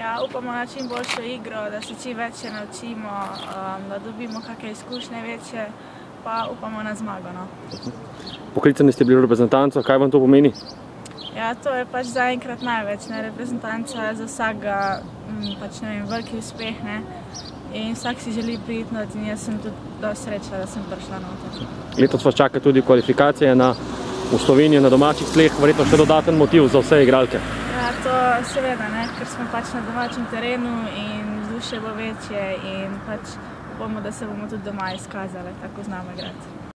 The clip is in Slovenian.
Ja, upamo na čim boljšo igro, da se čim več naučimo, da dobimo kakšne izkušnje večje, pa upamo na zmago. No. Poklicani ste bili v reprezentanco, kaj vam to pomeni? Ja, to je pač zaenkrat največ, ne, reprezentanca za vsakega, pač ne vem, veliki uspeh, ne, in vsak si želi priti not in jaz sem tudi dosti srečna, da sem prišla noter. Letos vas čaka tudi kvalifikacije v Slovenijo na domačih tleh, verjetno še dodaten motiv za vse igralke. Ja, to seveda, ne, ker smo pač na domačem terenu in vzdušje bo večje in pač upamo, da se bomo tudi doma izkazali, tako znamo igrati.